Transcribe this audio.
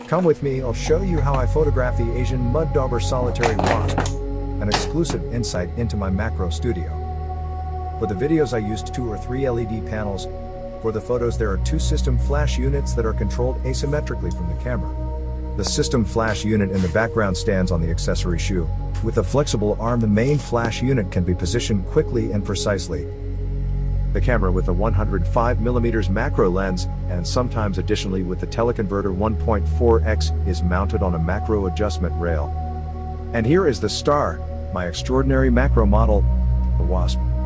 Come with me, I'll show you how I photograph the Asian mud dauber solitary wasp, an exclusive insight into my macro studio. For the videos I used 2 or 3 LED panels. For the photos there are 2 system flash units that are controlled asymmetrically from the camera. The system flash unit in the background stands on the accessory shoe. With a flexible arm, the main flash unit can be positioned quickly and precisely. The camera with a 105mm macro lens, and sometimes additionally with the teleconverter 1.4x, is mounted on a macro adjustment rail. And here is the star, my extraordinary macro model, the Wasp.